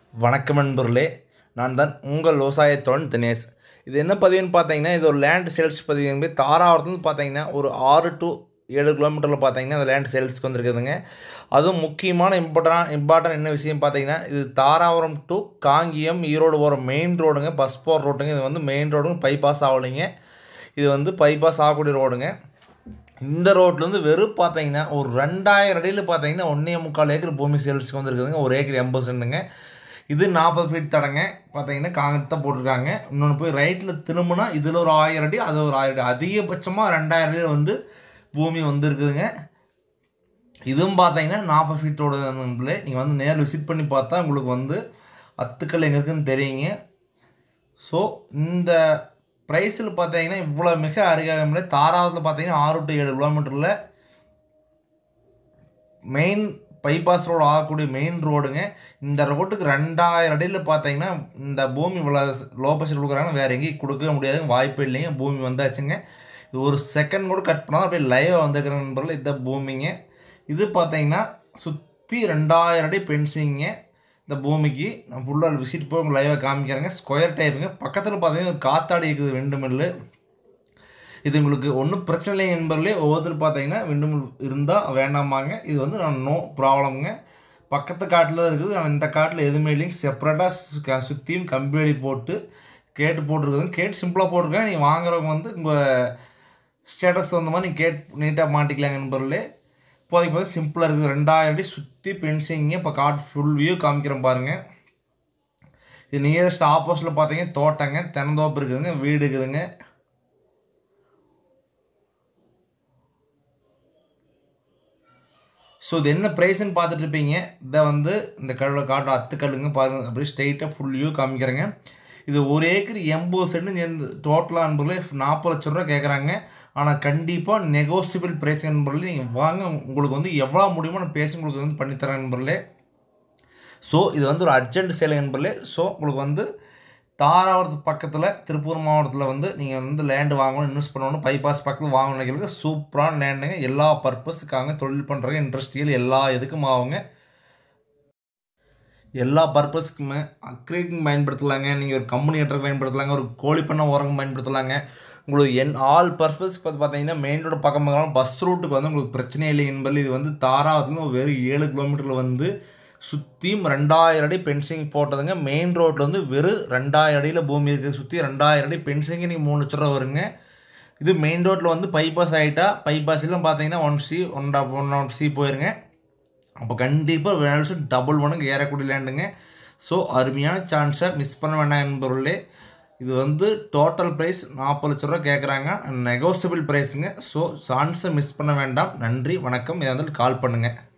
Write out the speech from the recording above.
வணக்கம் நண்பர்களே, நான் தான் உங்கள் விவசாயத்தோழன் தினேஷ். இது என்ன பதிவுன்னு பார்த்தீங்கன்னா, இது ஒரு லேண்ட் சேல்ஸ் பதிவு. தாராபுரத்துலேருந்து பார்த்தீங்கன்னா ஒரு 6 to 7 கிலோமீட்டரில் பார்த்தீங்கன்னா அந்த லேண்ட் சேல்ஸ்க்கு வந்துருக்குதுங்க. அதுவும் முக்கியமான இம்பார்ட்டன்ட் என்ன விஷயம் பார்த்தீங்கன்னா, இது தாராபுரம் டு காங்கேயம் ஈரோடு போகிற மெயின் ரோடுங்க, பஸ் போகிற ரோட்டுங்க. இது வந்து மெயின் ரோடுங்க, பைபாஸ் ஆகலைங்க. இது வந்து பைபாஸ் ஆகக்கூடிய ரோடுங்க. இந்த ரோட்லேருந்து வெறும் பார்த்தீங்கன்னா ஒரு 2000 அடியில் பார்த்தீங்கன்னா 1.25 ஏக்கர் பூமி சேல்ஸுக்கு வந்துருக்குதுங்க. ஒரு ஏக்கர் 80 சென்ட்டுங்க. இது 40 ஃபீட் தடங்க. பார்த்தீங்கன்னா காங்கிரீட் தான் போட்டிருக்காங்க. இன்னொன்று போய் ரைட்டில் திரும்பினா இதில் ஒரு 1000 அடி, அது ஒரு 1000 அடி, அதிகபட்சமாக 2000 அடியில் வந்து பூமி வந்துருக்குதுங்க. இதுவும் பார்த்தீங்கன்னா 40 ஃபீட்டோட நீங்கள் வந்து நேரில் விசிட் பண்ணி பார்த்தா உங்களுக்கு வந்து அத்துக்கள் எங்கே இருக்குதுன்னு தெரியுங்க. ஸோ இந்த ப்ரைஸில் பார்த்தீங்கன்னா இவ்வளோ மிக அருகாமையில் தாராபுரத்தில் பார்த்தீங்கன்னா 6 to 7 கிலோமீட்டரில் மெயின் பைபாஸ் ரோடு ஆகக்கூடிய மெயின் ரோடுங்க. இந்த ரோட்டுக்கு 2000 அடியில் பார்த்தீங்கன்னா இந்த பூமி இவ்வளோ லோ பட்ஜெட் கொடுக்குறாங்க, வேறு எங்கேயும் கொடுக்க முடியாதுங்க, வாய்ப்பு இல்லைங்க. பூமி வந்தாச்சுங்க. இது ஒரு செகண்ட் கூட கட் பண்ணால் அப்படியே லைவாக வந்துக்கிற நண்பர்கள் இதுதான் பூமிங்க. இது பார்த்தீங்கன்னா சுற்றி 2000 அடி பென்சிங்க. இந்த பூமிக்கு நான் ஃபுல்லாக விசிட் போய் உங்களுக்கு லைவாக காமிக்கிறேங்க. ஸ்கொயர் டைப்புங்க. பக்கத்தில் பார்த்தீங்கன்னா காத்தாடி இருக்குது விண்டு மில்லு. இது உங்களுக்கு ஒன்றும் பிரச்சனை இல்லைங்க நண்பர்களே. ஒவ்வொருத்தர் பார்த்தீங்கன்னா விண்டுமில் இருந்தால் வேண்டாமாங்க. இது வந்து நான் நோ ப்ராப்ளம்ங்க. பக்கத்து காட்டில் தான் இருக்குது. ஆனால் இந்த காட்டில் எதுவுமே இல்லைங்க. செப்பரேட்டாக சுற்றியும் கம்பி வேலி போட்டு கேட்டு போட்டிருக்குதுங்க. கேட் சிம்பிளாக போட்டிருக்கேன். நீங்கள் வாங்குறவங்க வந்து உங்கள் ஸ்டேட்டஸ் வந்த மாதிரி நீங்கள் கேட் நீட்டாக மாட்டிக்கலாங்க நண்பர்களே. இப்போதைக்கு பார்த்தா சிம்பிளாக இருக்குது. 2000 அடி சுற்றி பென்சிங்க. இப்போ காட் ஃபுல் வியூ காமிக்கிறேன் பாருங்கள். இது நியரஸ்ட் ஆப்போசிட்டில் பார்த்தீங்கன்னா தோட்டங்க, தென்னந்தோப்பு இருக்குதுங்க, வீடு இருக்குதுங்க. ஸோ இது என்ன ப்ரைஸ்ன்னு பார்த்துட்டு இருப்பீங்க. இதை வந்து இந்த காட்டு அத்துக்கல்லுங்க பாருங்கள். அப்படியே ஸ்ட்ரைட்டாக ஃபுல் வியூ காமிக்கிறேங்க. இது ஒரு ஏக்கர் 80 சென்ட் சேர்ந்து டோட்டலாக நண்பர்களே 40 லட்ச ரூபா கேட்குறாங்க. ஆனால் கண்டிப்பாக நெகோசியபிள் ப்ரைஸ் நண்பர்களே. நீங்கள் வாங்க, உங்களுக்கு வந்து எவ்வளோ முடியுமோ நான் பேசி உங்களுக்கு வந்து பண்ணித்தரேன் நண்பர்களே. ஸோ இது வந்து ஒரு அர்ஜென்ட் சேலை நண்பர்களே. ஸோ உங்களுக்கு வந்து தாராபுரத்து பக்கத்தில் திருப்பூர் மாவட்டத்தில் வந்து நீங்கள் வந்து லேண்டு வாங்கணும், இன்வெஸ்ட் பண்ணணும், பைபாஸ் பக்கத்தில் வாங்கணும் நினைக்கிறதுக்கு சூப்பரான லேண்டுங்க. எல்லா பர்பஸுக்காக தொழில் பண்ணுறாங்க, இண்டஸ்ட்ரியல் எல்லா இதுக்கும் ஆகுங்க. எல்லா பர்பஸ்க்குமே அக்ரிலிக் பயன்படுத்தலாங்க. நீங்கள் ஒரு கம்பெனி கட்டுறதுக்கு பயன்படுத்தலாங்க, ஒரு கோழி பண்ண உரங்க பயன்படுத்தலாங்க. உங்களுக்கு ஆல் பர்பஸ்க்கு வந்து பார்த்தீங்கன்னா மெயின் ரோடு பக்கம் பஸ் ரூட்டுக்கு வந்து உங்களுக்கு பிரச்சனை இல்லை என்பது. இது வந்து தாராபுரத்துலேருந்து வெறும் 7 கிலோமீட்டரில் வந்து சுற்றியும் 2000 அடி பென்சிங் போட்டதுங்க. மெயின் ரோட்டில் வந்து வெறும் 2000 அடியில் பூமி இருக்குது. சுற்றி 2000 அடி பென்சிங்கு நீங்கள் 3 லட்ச ரூபா வருங்க. இது மெயின் ரோட்டில் வந்து பைபாஸ் ஆகிட்டா பைபாஸ்லாம் பார்த்தீங்கன்னா 1C 1.1C போயிருங்க. அப்போ கண்டிப்பாக வேல்யூஷன் டபுள் மடங்கு ஏறக்கூடிய லேண்டுங்க. ஸோ அருமையான சான்ஸை மிஸ் பண்ண வேண்டாம் நண்பர்களே. இது வந்து டோட்டல் ப்ரைஸ் 40 லட்ச ரூபா கேட்குறாங்க, நெகோசியபிள் ப்ரைஸுங்க. ஸோ சான்ஸை மிஸ் பண்ண வேண்டாம். நன்றி, வணக்கம். இதை வந்து கால் பண்ணுங்கள்.